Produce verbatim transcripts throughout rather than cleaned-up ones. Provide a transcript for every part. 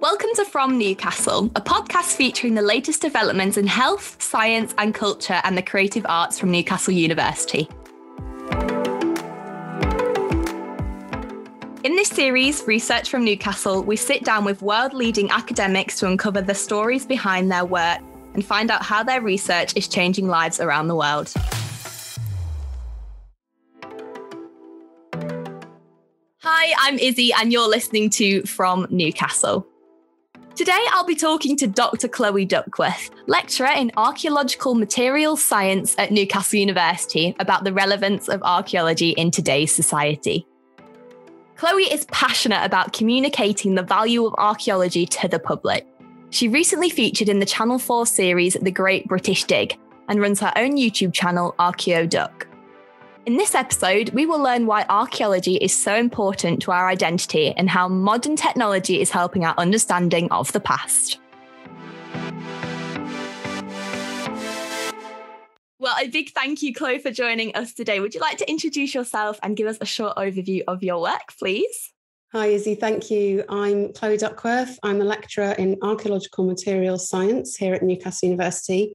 Welcome to From Newcastle, a podcast featuring the latest developments in health, science and culture and the creative arts from Newcastle University. In this series, Research from Newcastle, we sit down with world-leading academics to uncover the stories behind their work and find out how their research is changing lives around the world. Hi, I'm Izzy and you're listening to From Newcastle. Today I'll be talking to Doctor Chloë Duckworth, lecturer in archaeological materials science at Newcastle University, about the relevance of archaeology in today's society. Chloë is passionate about communicating the value of archaeology to the public. She recently featured in the Channel four series The Great British Dig and runs her own YouTube channel, Archaeology. In this episode, we will learn why archaeology is so important to our identity and how modern technology is helping our understanding of the past. Well, a big thank you, Chloë, for joining us today. Would you like to introduce yourself and give us a short overview of your work, please? Hi, Izzy. Thank you. I'm Chloë Duckworth. I'm a lecturer in archaeological materials science here at Newcastle University.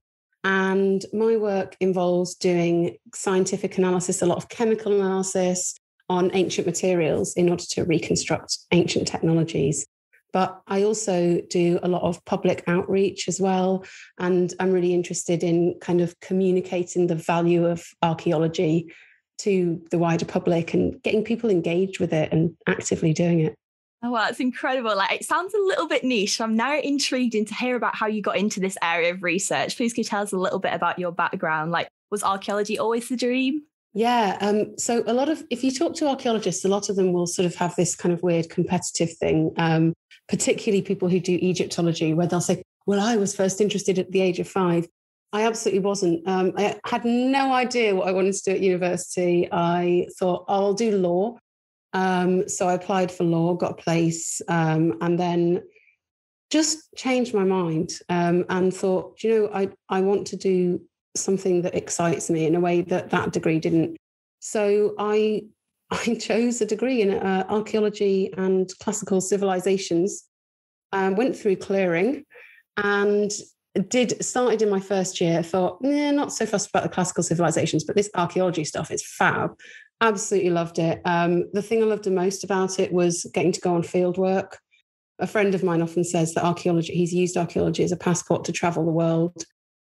And my work involves doing scientific analysis, a lot of chemical analysis on ancient materials in order to reconstruct ancient technologies. But I also do a lot of public outreach as well. And I'm really interested in kind of communicating the value of archaeology to the wider public and getting people engaged with it and actively doing it. Oh, wow, it's incredible. Like, it sounds a little bit niche. I'm now intrigued in to hear about how you got into this area of research. Please, could you tell us a little bit about your background? Like, was archaeology always the dream? Yeah. Um, so a lot of, if you talk to archaeologists, a lot of them will sort of have this kind of weird competitive thing, um, particularly people who do Egyptology, where they'll say, well, I was first interested at the age of five. I absolutely wasn't. Um, I had no idea what I wanted to do at university. I thought, oh, I'll do law. Um, so I applied for law, got a place, um, and then just changed my mind um, and thought, you know, I, I want to do something that excites me in a way that that degree didn't. So I I chose a degree in uh, archaeology and classical civilizations, um, went through clearing and did started in my first year, thought, nah, not so fussed about the classical civilizations, but this archaeology stuff is fab. Absolutely loved it. Um, the thing I loved the most about it was getting to go on field work. A friend of mine often says that archaeology, he's used archaeology as a passport to travel the world.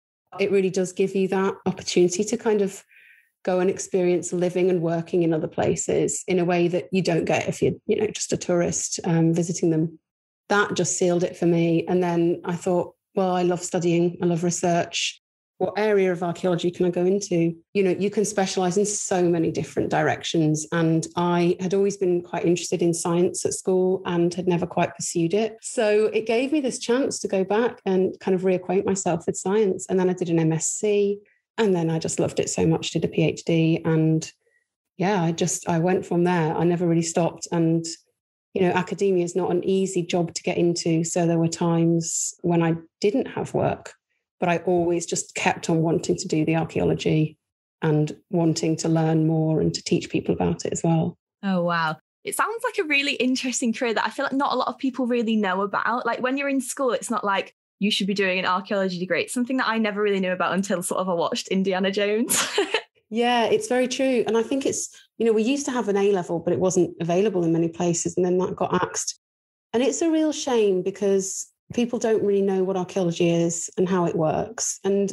It really does give you that opportunity to kind of go and experience living and working in other places in a way that you don't get if you're, you know, just a tourist um, visiting them. That just sealed it for me. And then I thought, well, I love studying, I love research. What area of archaeology can I go into? You know, you can specialize in so many different directions. And I had always been quite interested in science at school and had never quite pursued it. So it gave me this chance to go back and kind of reacquaint myself with science. And then I did an M S c and then I just loved it so much, did a PhD. And yeah, I just, I went from there. I never really stopped. And you know, academia is not an easy job to get into. So there were times when I didn't have work, but I always just kept on wanting to do the archaeology and wanting to learn more and to teach people about it as well. Oh, wow. It sounds like a really interesting career that I feel like not a lot of people really know about. Like when you're in school, it's not like you should be doing an archaeology degree. It's something that I never really knew about until sort of I watched Indiana Jones. Yeah, it's very true. And I think it's, you know, we used to have an A level, but it wasn't available in many places. And then that got axed. And it's a real shame because people don't really know what archaeology is and how it works. And,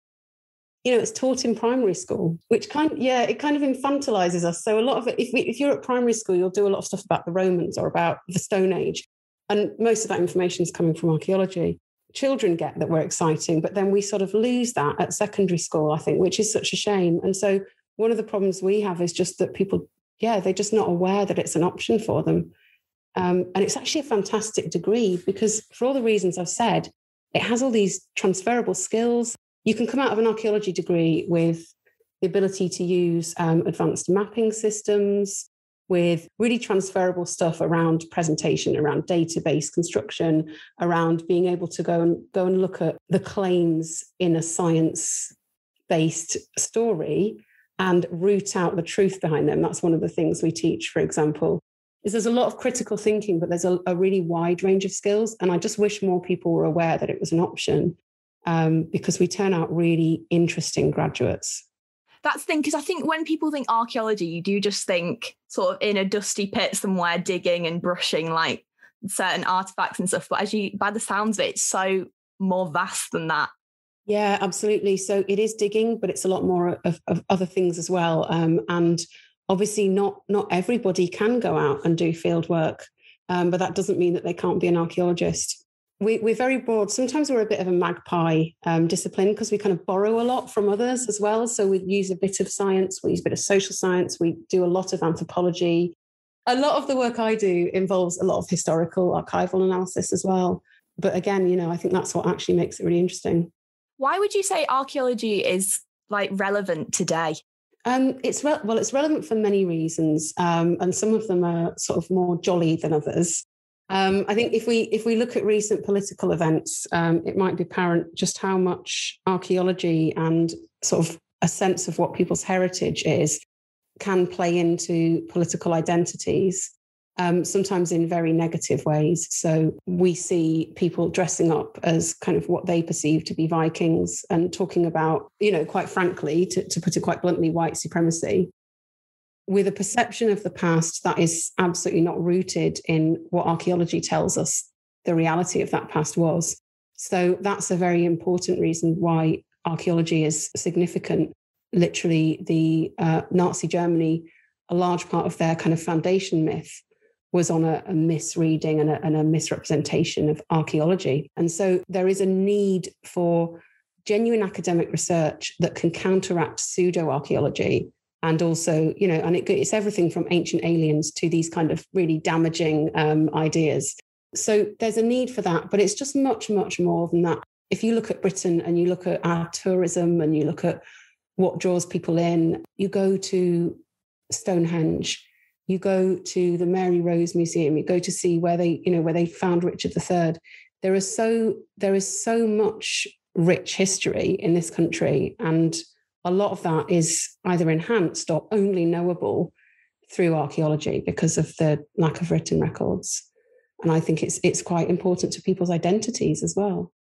you know, it's taught in primary school, which kind of, yeah, it kind of infantilizes us. So a lot of it, if, we, if you're at primary school, you'll do a lot of stuff about the Romans or about the Stone Age. And most of that information is coming from archaeology. Children get that we're exciting, but then we sort of lose that at secondary school, I think, which is such a shame. And so one of the problems we have is just that people, yeah, they're just not aware that it's an option for them. Um, and it's actually a fantastic degree because for all the reasons I've said, it has all these transferable skills. You can come out of an archaeology degree with the ability to use um, advanced mapping systems, with really transferable stuff around presentation, around database construction, around being able to go and go and look at the claims in a science-based story and root out the truth behind them. That's one of the things we teach, for example. is there's a lot of critical thinking, but there's a, a really wide range of skills. And I just wish more people were aware that it was an option, um, because we turn out really interesting graduates. That's the thing, because I think when people think archaeology, you do just think sort of in a dusty pit somewhere digging and brushing like certain artifacts and stuff. But as you, by the sounds of it, it's so more vast than that. Yeah, absolutely. So it is digging, but it's a lot more of, of other things as well. Um, and obviously not, not everybody can go out and do field work, um, but that doesn't mean that they can't be an archaeologist. We, we're very broad. Sometimes we're a bit of a magpie um, discipline because we kind of borrow a lot from others as well. So we use a bit of science, we use a bit of social science, we do a lot of anthropology. A lot of the work I do involves a lot of historical archival analysis as well. But again, you know, I think that's what actually makes it really interesting. Why would you say archaeology is like relevant today? Um, it's re- well, it's relevant for many reasons, um, and some of them are sort of more jolly than others. Um, I think if we if we look at recent political events, um, it might be apparent just how much archaeology and sort of a sense of what people's heritage is can play into political identities, um, sometimes in very negative ways. So we see people dressing up as kind of what they perceive to be Vikings and talking about, you know, quite frankly, to, to put it quite bluntly, white supremacy, with a perception of the past that is absolutely not rooted in what archaeology tells us the reality of that past was. So that's a very important reason why archaeology is significant. Literally, the uh, Nazi Germany, a large part of their kind of foundation myth was on a, a misreading and a, and a misrepresentation of archaeology. And so there is a need for genuine academic research that can counteract pseudo-archaeology. And also, you know, and it, it's everything from ancient aliens to these kind of really damaging um, ideas. So there's a need for that, but it's just much, much more than that. If you look at Britain and you look at our tourism and you look at what draws people in, you go to Stonehenge, you go to the Mary Rose Museum, you go to see where they, you know, where they found Richard the Third. There is so there is so much rich history in this country, and a lot of that is either enhanced or only knowable through archaeology because of the lack of written records. And I think it's it's quite important to people's identities as well.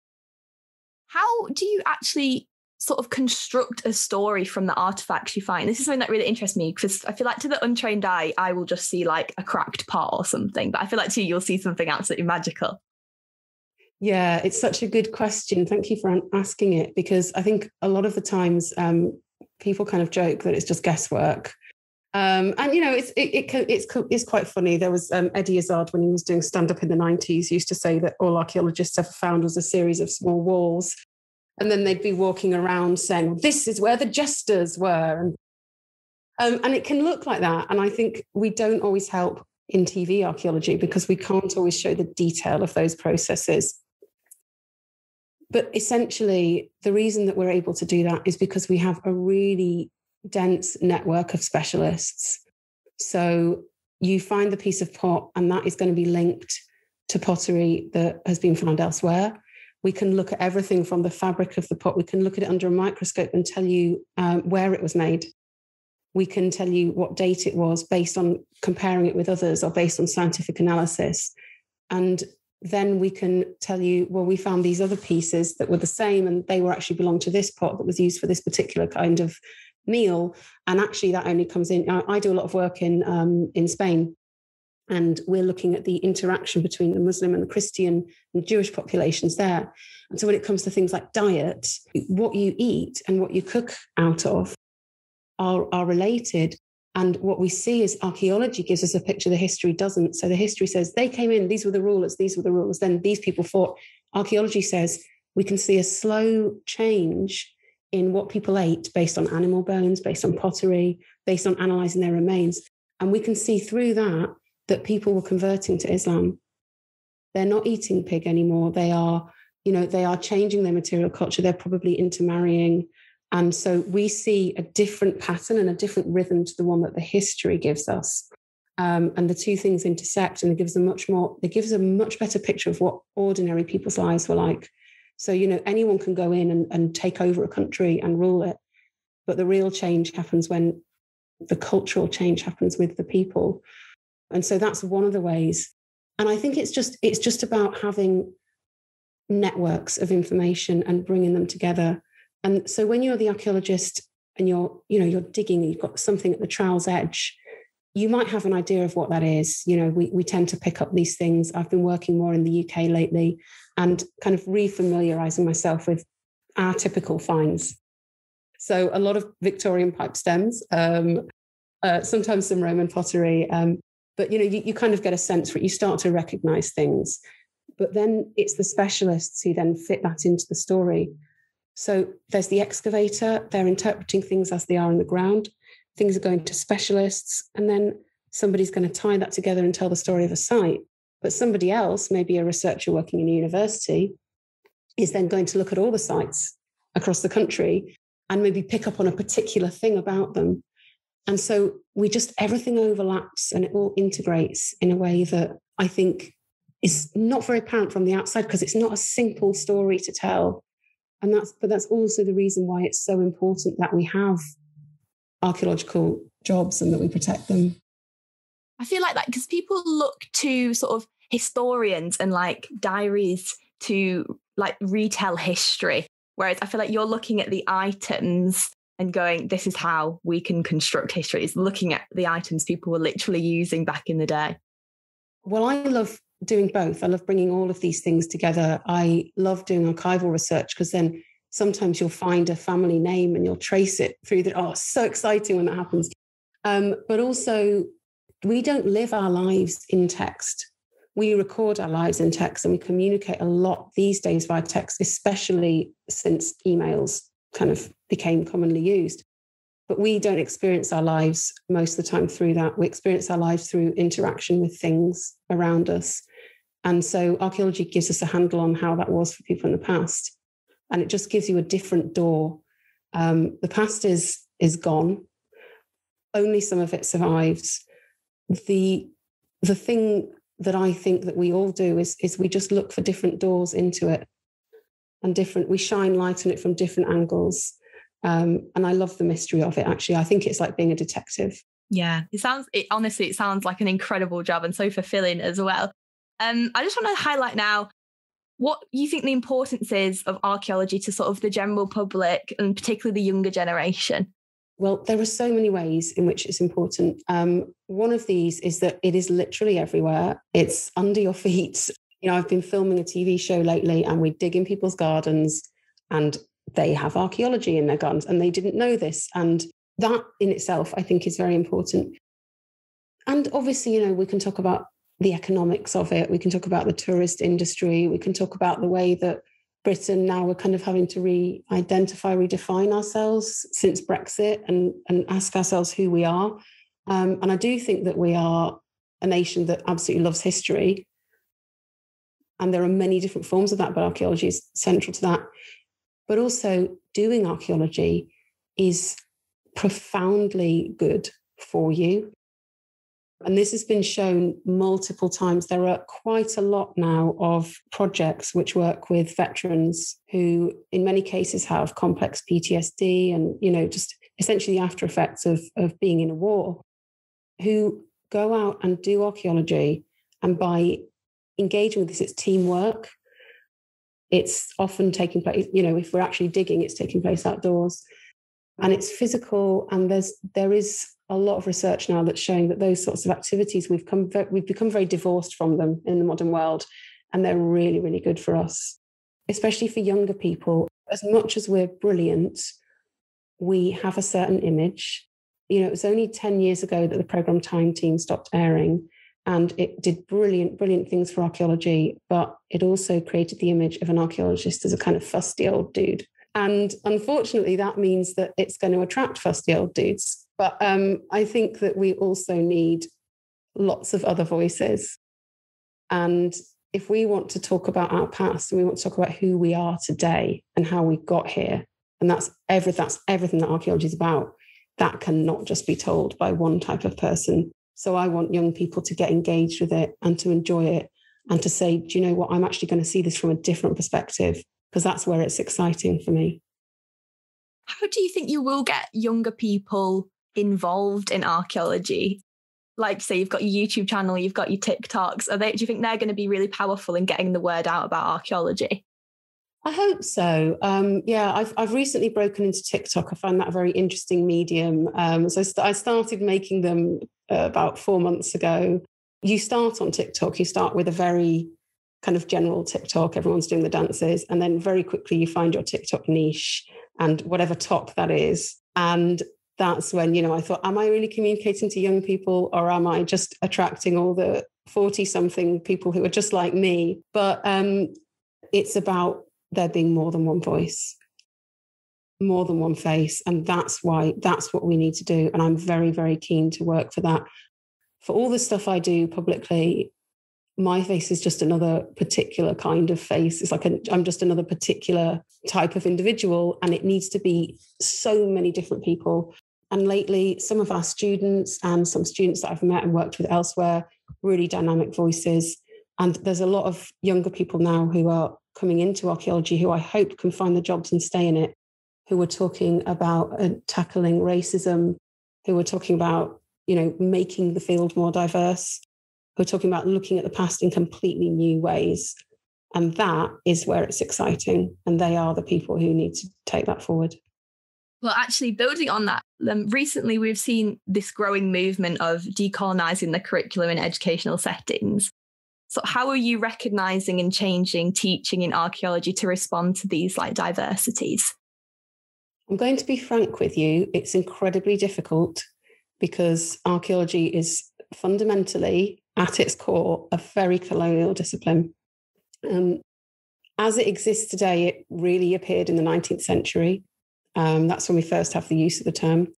How do you actually sort of construct a story from the artifacts you find? This is something that really interests me because I feel like to the untrained eye, I will just see like a cracked pot or something. But I feel like to you, you'll see something absolutely magical. Yeah, it's such a good question. Thank you for asking it, because I think a lot of the times um, people kind of joke that it's just guesswork. Um, and, you know, it's it, it can, it's it's quite funny. There was um, Eddie Izzard, when he was doing stand-up in the nineties, used to say that all archaeologists ever found was a series of small walls. And then they'd be walking around saying, this is where the jesters were. And, um, and it can look like that. And I think we don't always help in T V archaeology because we can't always show the detail of those processes. But essentially, the reason that we're able to do that is because we have a really dense network of specialists. So you find the piece of pot, and that is going to be linked to pottery that has been found elsewhere. We can look at everything from the fabric of the pot. We can look at it under a microscope and tell you um, where it was made. We can tell you what date it was based on comparing it with others or based on scientific analysis. And then we can tell you, well, we found these other pieces that were the same and they were actually belong to this pot that was used for this particular kind of meal. And actually that only comes in, I, I do a lot of work in um, in Spain, and we're looking at the interaction between the Muslim and the Christian and Jewish populations there. And so when it comes to things like diet, what you eat and what you cook out of are, are related. And what we see is archaeology gives us a picture the history doesn't. So the history says they came in, these were the rulers, these were the rulers, then these people fought. Archaeology says we can see a slow change in what people ate based on animal bones, based on pottery, based on analysing their remains. And we can see through that that people were converting to Islam. They're not eating pig anymore. They are, you know, they are changing their material culture. They're probably intermarrying. And so we see a different pattern and a different rhythm to the one that the history gives us. Um, and the two things intersect, and it gives a much more, it gives a much better picture of what ordinary people's lives were like. So, you know, anyone can go in and, and take over a country and rule it. But the real change happens when the cultural change happens with the people. And so that's one of the ways. And I think it's just it's just about having networks of information and bringing them together. And so when you're the archaeologist and you're, you know, you're digging, you've got something at the trowel's edge, you might have an idea of what that is. You know, we, we tend to pick up these things. I've been working more in the U K lately and kind of refamiliarizing myself with our typical finds. So a lot of Victorian pipe stems, um, uh, sometimes some Roman pottery, um, but, you know, you, you kind of get a sense for it. You start to recognize things. But then it's the specialists who then fit that into the story. So there's the excavator, they're interpreting things as they are in the ground. Things are going to specialists, and then somebody's going to tie that together and tell the story of a site. But somebody else, maybe a researcher working in a university, is then going to look at all the sites across the country and maybe pick up on a particular thing about them. And so we just, everything overlaps and it all integrates in a way that I think is not very apparent from the outside because it's not a simple story to tell. And that's, but that's also the reason why it's so important that we have archaeological jobs and that we protect them. I feel like that because people look to sort of historians and like diaries to like retell history. Whereas I feel like you're looking at the items and going, this is how we can construct history. It's looking at the items people were literally using back in the day. Well, I love doing both. I love bringing all of these things together. I love doing archival research because then sometimes you'll find a family name and you'll trace it through the, oh, it's so exciting when that happens. Um, but also, we don't live our lives in text. We record our lives in text and we communicate a lot these days via text, especially since emails kind of became commonly used. But we don't experience our lives most of the time through that. We experience our lives through interaction with things around us. And so archaeology gives us a handle on how that was for people in the past. And it just gives you a different door. Um, the past is, is gone. Only some of it survives. The, the thing that I think that we all do is, is we just look for different doors into it and different, we shine light on it from different angles. Um, and I love the mystery of it, actually. I think it's like being a detective. Yeah, it sounds, it, honestly, it sounds like an incredible job and so fulfilling as well. Um, I just want to highlight now what you think the importance is of archaeology to sort of the general public and particularly the younger generation. Well, there are so many ways in which it's important. Um, one of these is that it is literally everywhere. It's under your feet. You know, I've been filming a T V show lately and we dig in people's gardens and they have archaeology in their gardens and they didn't know this. And that in itself, I think, is very important. And obviously, you know, we can talk about the economics of it. We can talk about the tourist industry. We can talk about the way that Britain now we're kind of having to re-identify, redefine ourselves since Brexit and, and ask ourselves who we are. Um, and I do think that we are a nation that absolutely loves history. And there are many different forms of that, but archaeology is central to that. But also doing archaeology is profoundly good for you. And this has been shown multiple times. There are quite a lot now of projects which work with veterans who, in many cases, have complex P T S D and, you know, just essentially the after effects of, of being in a war, who go out and do archaeology. And by engaging with this, it's teamwork. It's often taking place, you know, if we're actually digging, it's taking place outdoors. And it's physical. And there's there is a lot of research now that's showing that those sorts of activities, we've come we've become very divorced from them in the modern world, and they're really, really good for us, especially for younger people. As much as we're brilliant, we have a certain image. You know, it was only ten years ago that the Programme Time Team stopped airing, and it did brilliant, brilliant things for archaeology, but it also created the image of an archaeologist as a kind of fusty old dude. And unfortunately, that means that it's going to attract fusty old dudes. But um, I think that we also need lots of other voices. And if we want to talk about our past and we want to talk about who we are today and how we got here, and that's, every, that's everything that archaeology is about, that cannot just be told by one type of person. So I want young people to get engaged with it and to enjoy it and to say, do you know what, I'm actually going to see this from a different perspective, because that's where it's exciting for me. How do you think you will get younger people involved in archaeology? like say you've got your YouTube channel, you've got your TikToks, are they, do you think they're going to be really powerful in getting the word out about archaeology? I hope so. Um, yeah, I've I've recently broken into TikTok. I find that a very interesting medium. Um, so I, st- I started making them uh, about four months ago. You start on TikTok, you start with a very kind of general TikTok. Everyone's doing the dances. And then very quickly you find your TikTok niche and whatever top that is. And that's when, you know, I thought, am I really communicating to young people, or am I just attracting all the forty-something people who are just like me? But um, it's about there being more than one voice, more than one face. And that's why, that's what we need to do. And I'm very, very keen to work for that. For all the stuff I do publicly, my face is just another particular kind of face. It's like a, I'm just another particular type of individual, and it needs to be so many different people. And lately, some of our students and some students that I've met and worked with elsewhere, really dynamic voices. And there's a lot of younger people now who are coming into archaeology who I hope can find the jobs and stay in it, who are talking about uh, tackling racism, who are talking about, you know, making the field more diverse, who are talking about looking at the past in completely new ways. And that is where it's exciting. And they are the people who need to take that forward. Well, actually, building on that, um, recently we've seen this growing movement of decolonising the curriculum in educational settings. So how are you recognising and changing teaching in archaeology to respond to these like diversities? I'm going to be frank with you. It's incredibly difficult because archaeology is fundamentally, at its core, a very colonial discipline. Um, as it exists today, it really appeared in the nineteenth century. Um, that's when we first have the use of the term.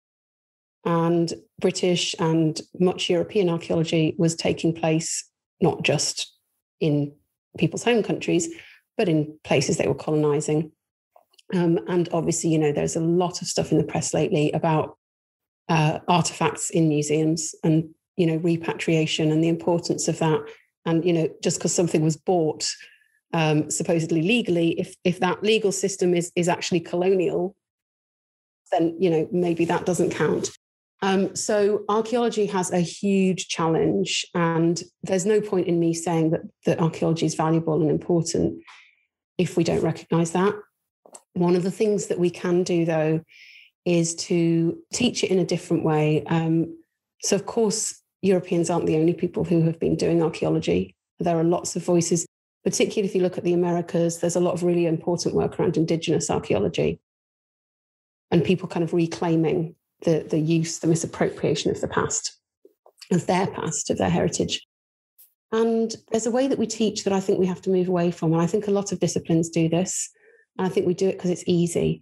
And British and much European archaeology was taking place not just in people's home countries, but in places they were colonising. Um, and obviously, you know, there's a lot of stuff in the press lately about uh, artefacts in museums and, you know, repatriation and the importance of that. And, you know, just because something was bought um, supposedly legally, if if that legal system is is actually colonial, then, you know, maybe that doesn't count. Um, so archaeology has a huge challenge, and there's no point in me saying that, that archaeology is valuable and important if we don't recognise that. One of the things that we can do, though, is to teach it in a different way. Um, so, of course, Europeans aren't the only people who have been doing archaeology. There are lots of voices, particularly if you look at the Americas. There's a lot of really important work around Indigenous archaeology and people kind of reclaiming the, the use, the misappropriation of the past, of their past, of their heritage. And there's a way that we teach that I think we have to move away from. And I think a lot of disciplines do this. And I think we do it because it's easy.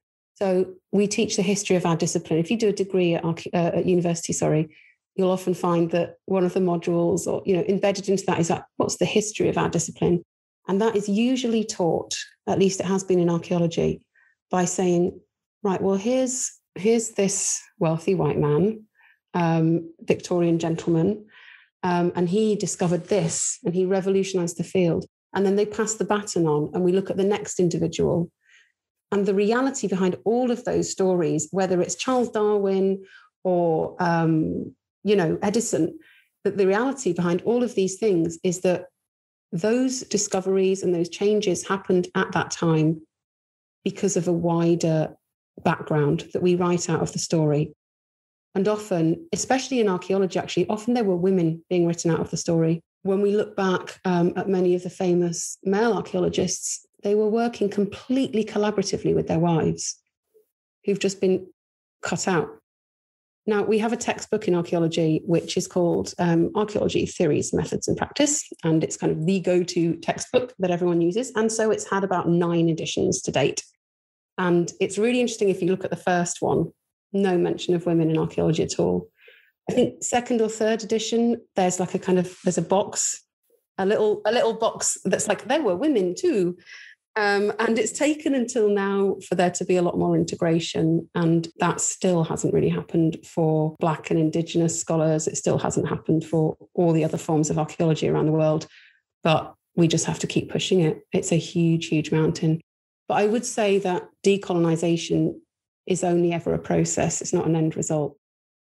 So we teach the history of our discipline. If you do a degree at, uh, at university, sorry, you'll often find that one of the modules, or, you know, embedded into that is like, what's the history of our discipline? And that is usually taught, at least it has been in archaeology, by saying, right, well, here's here's this wealthy white man, um, Victorian gentleman, um, and he discovered this and he revolutionized the field. And then they pass the baton on and we look at the next individual. And the reality behind all of those stories, whether it's Charles Darwin or, um, you know, Edison, that the reality behind all of these things is that those discoveries and those changes happened at that time because of a wider background that we write out of the story. And often, especially in archaeology, actually, often there were women being written out of the story. When we look back um, at many of the famous male archaeologists, they were working completely collaboratively with their wives who've just been cut out. Now, we have a textbook in archaeology, which is called um, Archaeology Theories, Methods and Practice. And it's kind of the go-to textbook that everyone uses. And so it's had about nine editions to date. And it's really interesting if you look at the first one, no mention of women in archaeology at all. I think second or third edition, there's like a kind of, there's a box, a little, a little box that's like, there were women too. Um, and it's taken until now for there to be a lot more integration. And that still hasn't really happened for Black and Indigenous scholars. It still hasn't happened for all the other forms of archaeology around the world. But we just have to keep pushing it. It's a huge, huge mountain. But I would say that decolonization is only ever a process. It's not an end result.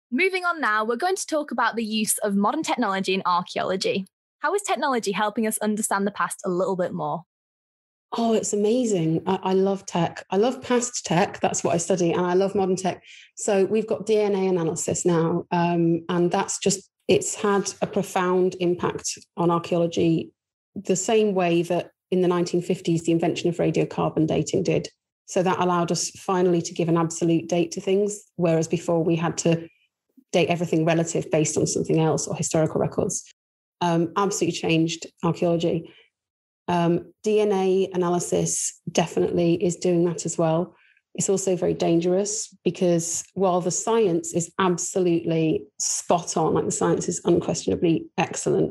Moving on now, we're going to talk about the use of modern technology in archaeology. How is technology helping us understand the past a little bit more? Oh, it's amazing. I, I love tech. I love past tech. That's what I study. And I love modern tech. So we've got D N A analysis now. Um, and that's just, it's had a profound impact on archaeology, the same way that in the nineteen fifties, the invention of radiocarbon dating did. So that allowed us finally to give an absolute date to things, whereas before we had to date everything relative based on something else or historical records. Um, absolutely changed archaeology. Um, D N A analysis definitely is doing that as well. It's also very dangerous because while the science is absolutely spot on, like the science is unquestionably excellent,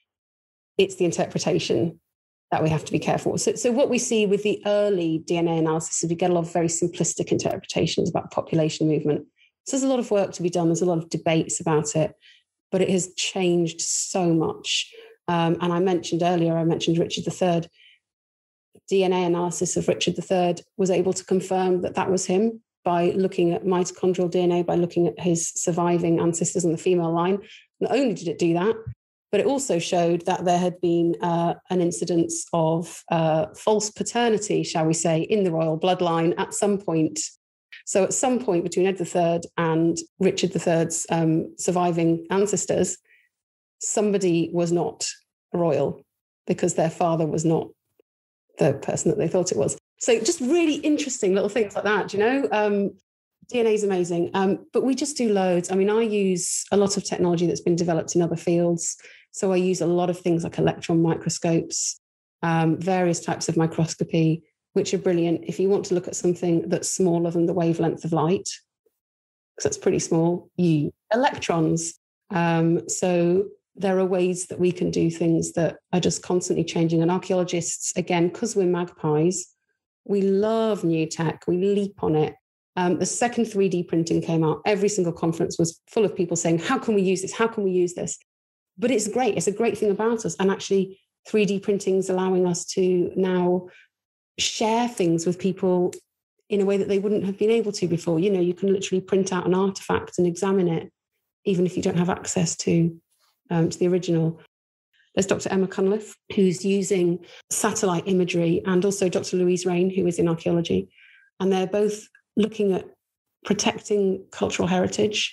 it's the interpretation that we have to be careful with. So, so what we see with the early D N A analysis is we get a lot of very simplistic interpretations about population movement. So there's a lot of work to be done. There's a lot of debates about it, but it has changed so much. Um, and I mentioned earlier, I mentioned Richard the Third. D N A analysis of Richard the Third was able to confirm that that was him by looking at mitochondrial D N A, by looking at his surviving ancestors on the female line. Not only did it do that, but it also showed that there had been uh, an incidence of uh, false paternity, shall we say, in the royal bloodline at some point. So at some point between Ed the Third and Richard the Third's um, surviving ancestors, somebody was not royal because their father was not the person that they thought it was. So just really interesting little things like that, you know. Um, D N A is amazing, um, but we just do loads. I mean, I use a lot of technology that's been developed in other fields. So I use a lot of things like electron microscopes, um, various types of microscopy, which are brilliant if you want to look at something that's smaller than the wavelength of light, because that's pretty small. You electrons. Um, so there are ways that we can do things that are just constantly changing. And archaeologists, again, because we're magpies, we love new tech. We leap on it. Um, the second three D printing came out, every single conference was full of people saying, how can we use this? How can we use this? But it's great. It's a great thing about us. And actually, three D printing is allowing us to now share things with people in a way that they wouldn't have been able to before. You know, you can literally print out an artifact and examine it, even if you don't have access to Um, to the original. There's Doctor Emma Cunliffe, who's using satellite imagery, and also Doctor Louise Rain, who is in archaeology. And they're both looking at protecting cultural heritage.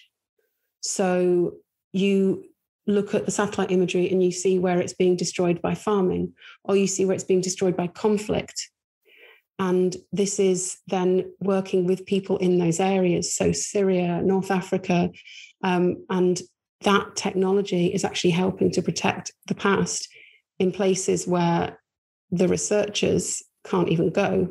So you look at the satellite imagery and you see where it's being destroyed by farming, or you see where it's being destroyed by conflict. And this is then working with people in those areas. So Syria, North Africa, um, and that technology is actually helping to protect the past in places where the researchers can't even go,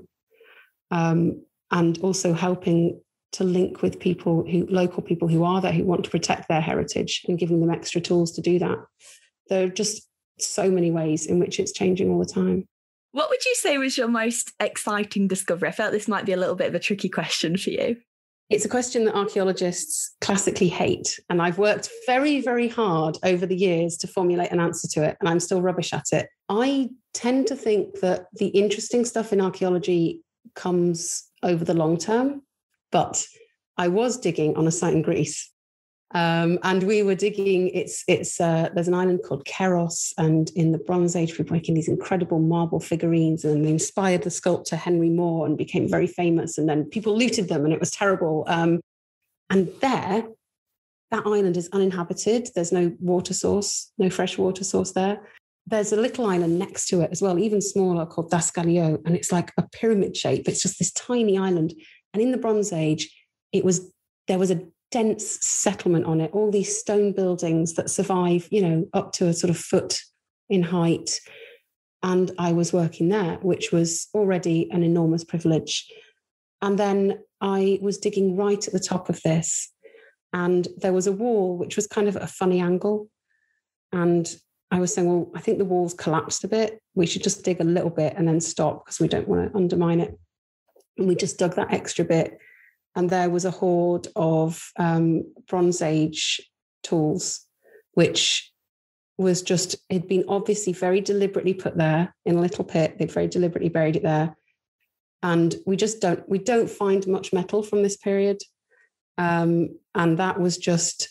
um, and also helping to link with people who, local people who are there, who want to protect their heritage, and giving them extra tools to do that. There are just so many ways in which it's changing all the time. What would you say was your most exciting discovery? I felt this might be a little bit of a tricky question for you. It's a question that archaeologists classically hate. And I've worked very, very hard over the years to formulate an answer to it, and I'm still rubbish at it. I tend to think that the interesting stuff in archaeology comes over the long term, but I was digging on a site in Greece. Um, and we were digging, it's, it's uh, there's an island called Keros, and in the Bronze Age, we were making these incredible marble figurines, and they inspired the sculptor Henry Moore and became very famous. And then people looted them and it was terrible. Um, and there, that island is uninhabited. There's no water source, no fresh water source there. There's a little island next to it as well, even smaller, called Daskalio, and it's like a pyramid shape. It's just this tiny island. And in the Bronze Age, it was there was a dense settlement on it, all these stone buildings that survive, you know, up to a sort of foot in height. And I was working there, which was already an enormous privilege. And then I was digging right at the top of this, and there was a wall which was kind of at a funny angle. And I was saying, well, I think the wall's collapsed a bit. We should just dig a little bit and then stop, because we don't want to undermine it. And we just dug that extra bit. And there was a hoard of um, Bronze Age tools, which was just, it'd been obviously very deliberately put there in a little pit. They'd very deliberately buried it there. And we just don't, we don't find much metal from this period. Um, and that was just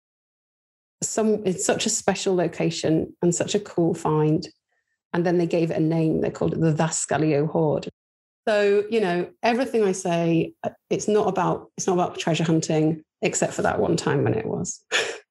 some, it's such a special location and such a cool find. And then they gave it a name. They called it the Vascalio Hoard. So, you know, everything I say, it's not about, it's not about treasure hunting, except for that one time when it was.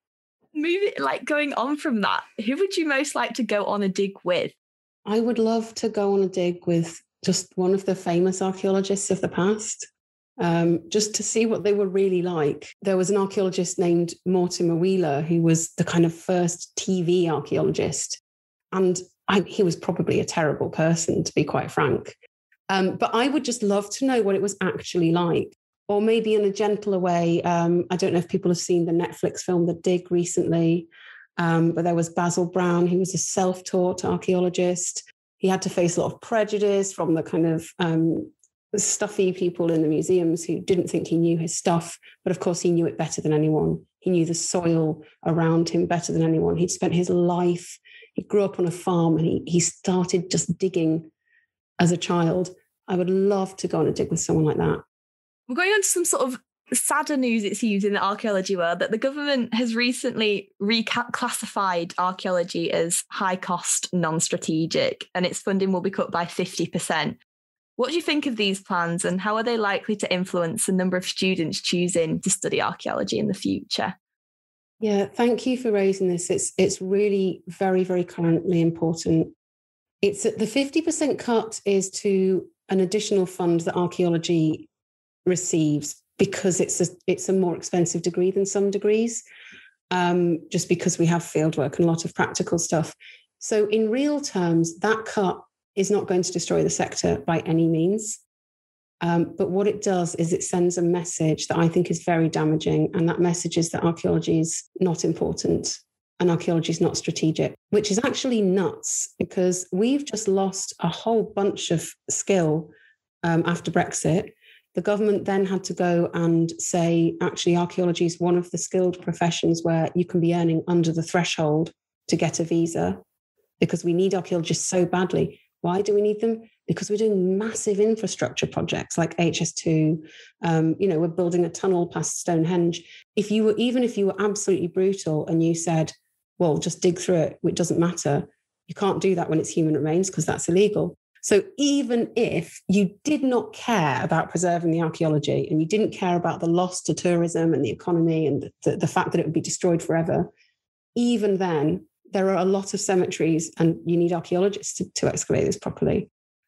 Moving, like going on from that, who would you most like to go on a dig with? I would love to go on a dig with just one of the famous archaeologists of the past, um, just to see what they were really like. There was an archaeologist named Mortimer Wheeler, who was the kind of first T V archaeologist. And I, he was probably a terrible person, to be quite frank. Um, but I would just love to know what it was actually like. Or maybe in a gentler way. Um, I don't know if people have seen the Netflix film The Dig recently, um, but there was Basil Brown. He was a self-taught archaeologist. He had to face a lot of prejudice from the kind of um, stuffy people in the museums who didn't think he knew his stuff. But of course, he knew it better than anyone. He knew the soil around him better than anyone. He'd spent his life, he grew up on a farm, and he, he started just digging as a child. I would love to go on a dig with someone like that. We're going on to some sort of sadder news, it seems, in the archaeology world, that the government has recently reclassified archaeology as high cost, non-strategic, and its funding will be cut by fifty percent. What do you think of these plans, and how are they likely to influence the number of students choosing to study archaeology in the future? Yeah, thank you for raising this. It's it's really very, very currently important. It's the fifty percent cut is to an additional fund that archaeology receives because it's a, it's a more expensive degree than some degrees, um, just because we have fieldwork and a lot of practical stuff. So in real terms, that cut is not going to destroy the sector by any means. Um, but what it does is it sends a message that I think is very damaging. And that message is that archaeology is not important and archaeology is not strategic, which is actually nuts because we've just lost a whole bunch of skill um, after Brexit. The government then had to go and say, actually, archaeology is one of the skilled professions where you can be earning under the threshold to get a visa because we need archaeologists so badly. Why do we need them? Because we're doing massive infrastructure projects like H S two. Um, you know, we're building a tunnel past Stonehenge. If you were, even if you were absolutely brutal and you said, well, just dig through it, it doesn't matter. You can't do that when it's human remains because that's illegal. So even if you did not care about preserving the archaeology and you didn't care about the loss to tourism and the economy and the, the fact that it would be destroyed forever, even then, there are a lot of cemeteries and you need archaeologists to, to excavate this properly.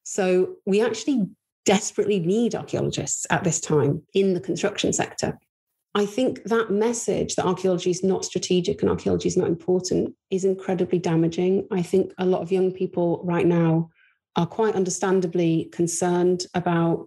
So we actually desperately need archaeologists at this time in the construction sector. I think that message that archaeology is not strategic and archaeology is not important is incredibly damaging. I think a lot of young people right now are quite understandably concerned about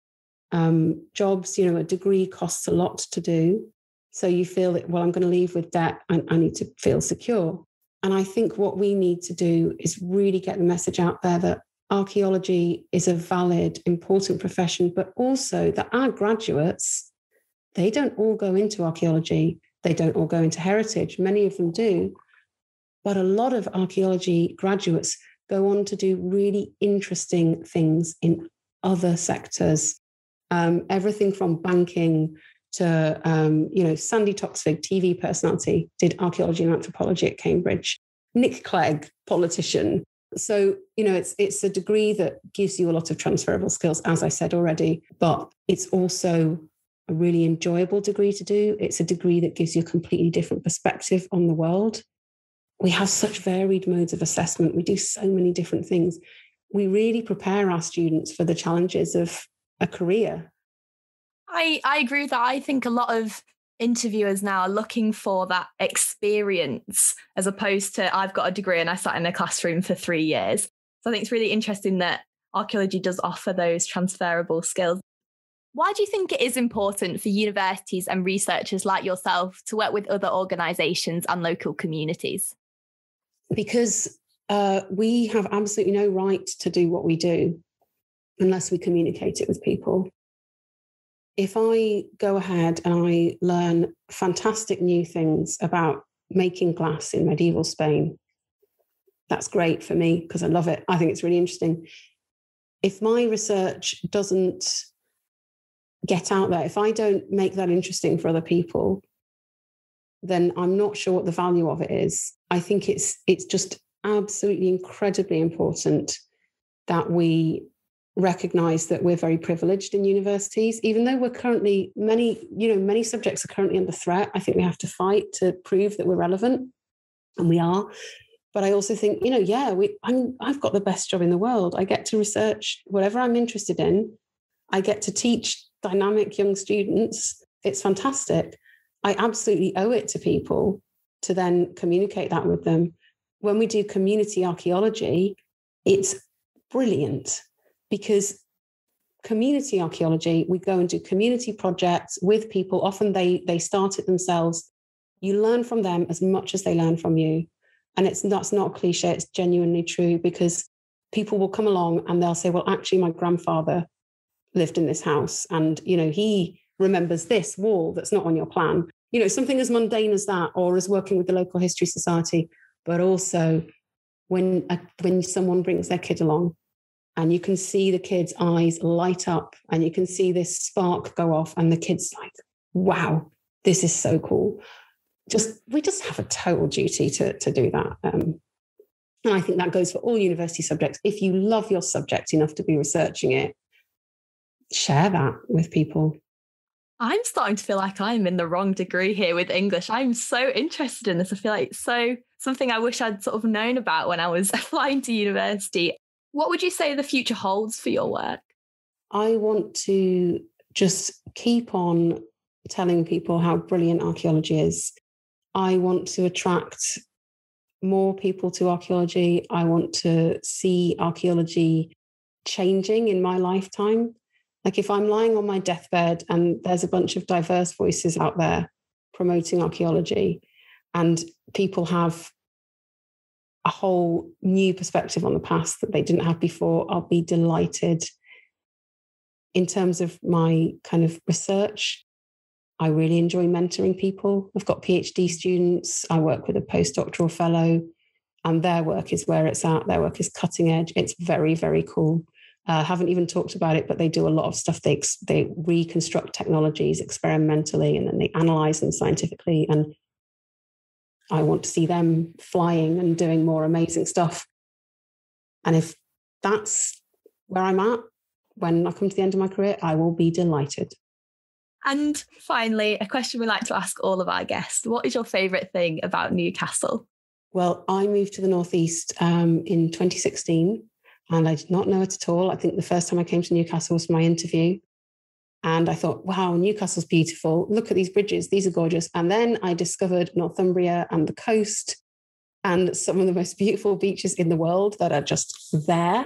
um, jobs. You know, a degree costs a lot to do. So you feel that, well, I'm going to leave with debt. I, I need to feel secure. And I think what we need to do is really get the message out there that archaeology is a valid, important profession, but also that our graduates, they don't all go into archaeology. They don't all go into heritage. Many of them do. But a lot of archaeology graduates go on to do really interesting things in other sectors. Um, everything from banking to, um, you know, Sandy Toksvig, T V personality, did archaeology and anthropology at Cambridge. Nick Clegg, politician. So, you know, it's it's a degree that gives you a lot of transferable skills, as I said already, but it's also a really enjoyable degree to do. It's a degree that gives you a completely different perspective on the world. We have such varied modes of assessment. We do so many different things. We really prepare our students for the challenges of a career. I, I agree with that. I think a lot of interviewers now are looking for that experience as opposed to I've got a degree and I sat in a classroom for three years. So I think it's really interesting that archaeology does offer those transferable skills. Why do you think it is important for universities and researchers like yourself to work with other organisations and local communities? Because uh, we have absolutely no right to do what we do unless we communicate it with people. If I go ahead and I learn fantastic new things about making glass in medieval Spain, that's great for me because I love it. I think it's really interesting. If my research doesn't get out there, if I don't make that interesting for other people, then I'm not sure what the value of it is. I think it's it's just absolutely incredibly important that we recognize that we're very privileged in universities, even though we're currently many, you know, many subjects are currently under threat. I think we have to fight to prove that we're relevant, and we are. But I also think, you know, yeah, we, I'm, I've got the best job in the world. I get to research whatever I'm interested in. I get to teach dynamic young students. It's fantastic. I absolutely owe it to people to then communicate that with them. When we do community archaeology, it's brilliant, because community archaeology, we go and do community projects with people. Often they, they start it themselves. You learn from them as much as they learn from you. And it's that's not a cliche, it's genuinely true, because people will come along and they'll say, well, actually, my grandfather lived in this house and, you know, he remembers this wall that's not on your plan. You know, something as mundane as that, or as working with the local history society. But also when, a, when someone brings their kid along and you can see the kid's eyes light up and you can see this spark go off and the kid's like, wow, this is so cool. Just we just have a total duty to, to do that. Um, and I think that goes for all university subjects. If you love your subject enough to be researching it, share that with people. I'm starting to feel like I'm in the wrong degree here with English. I'm so interested in this. I feel like it's so something I wish I'd sort of known about when I was applying to university. What would you say the future holds for your work? I want to just keep on telling people how brilliant archaeology is. I want to attract more people to archaeology. I want to see archaeology changing in my lifetime. Like if I'm lying on my deathbed and there's a bunch of diverse voices out there promoting archaeology and people have a whole new perspective on the past that they didn't have before, I'll be delighted. In terms of my kind of research, I really enjoy mentoring people. I've got PhD students. I work with a postdoctoral fellow, and their work is where it's at. Their work is cutting edge. It's very, very cool. I uh, haven't even talked about it, but they do a lot of stuff. They they reconstruct technologies experimentally, and then they analyze them scientifically. And I want to see them flying and doing more amazing stuff. And if that's where I'm at when I come to the end of my career, I will be delighted. And finally, a question we like to ask all of our guests. What is your favourite thing about Newcastle? Well, I moved to the Northeast um, in twenty sixteen, and I did not know it at all. I think the first time I came to Newcastle was for my interview. And I thought, wow, Newcastle's beautiful. Look at these bridges. These are gorgeous. And then I discovered Northumbria and the coast and some of the most beautiful beaches in the world that are just there.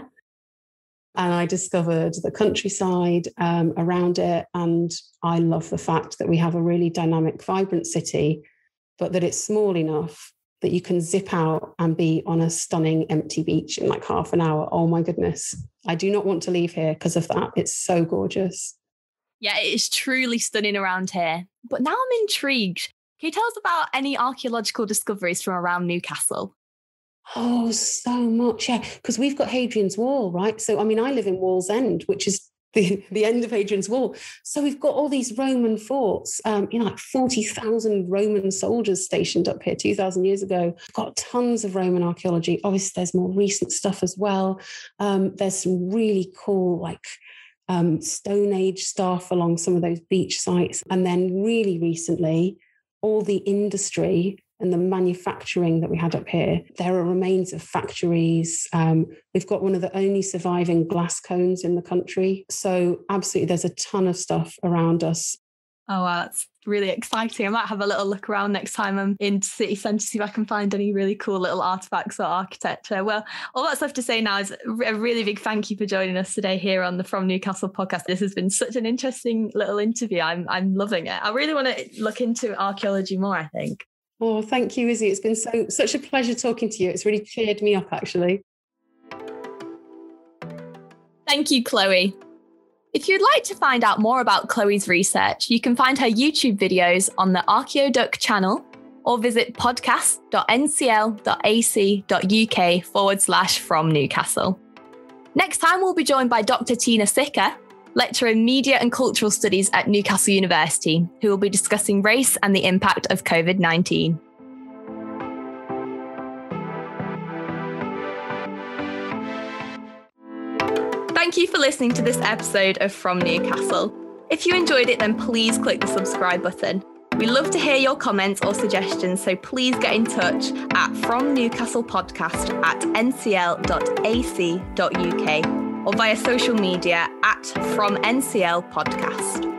And I discovered the countryside um, around it. And I love the fact that we have a really dynamic, vibrant city, but that it's small enough that you can zip out and be on a stunning empty beach in like half an hour. Oh my goodness. I do not want to leave here because of that. It's so gorgeous. Yeah, it is truly stunning around here. But now I'm intrigued. Can you tell us about any archaeological discoveries from around Newcastle? Oh, so much, yeah. Because we've got Hadrian's Wall, right? So, I mean, I live in Wallsend, which is the, the end of Hadrian's Wall. So we've got all these Roman forts, um, you know, like forty thousand Roman soldiers stationed up here two thousand years ago. We've got tons of Roman archaeology. Obviously, there's more recent stuff as well. Um, there's some really cool, like, um, Stone Age stuff along some of those beach sites. And then really recently, all the industry and the manufacturing that we had up here. There are remains of factories. Um, we've got one of the only surviving glass cones in the country. So absolutely, there's a ton of stuff around us. Oh, wow, that's really exciting. I might have a little look around next time I'm in city centre, see if I can find any really cool little artefacts or architecture. Well, all that's left to say now is a really big thank you for joining us today here on the From Newcastle podcast. This has been such an interesting little interview. I'm I'm loving it. I really want to look into archaeology more, I think. Oh, thank you, Izzy. It's been so such a pleasure talking to you. It's really cheered me up, actually. Thank you, Chloë. If you'd like to find out more about Chloë's research, you can find her YouTube videos on the ArchaeoDuck channel or visit podcast.ncl.ac.uk forward slash from Newcastle. Next time, we'll be joined by Doctor Tina Sicker, lecturer in Media and Cultural Studies at Newcastle University, who will be discussing race and the impact of COVID nineteen. Thank you for listening to this episode of From Newcastle. If you enjoyed it, then please click the subscribe button. We love to hear your comments or suggestions, so please get in touch at from newcastle podcast at n c l dot a c dot u k or via social media at From N C L Podcast.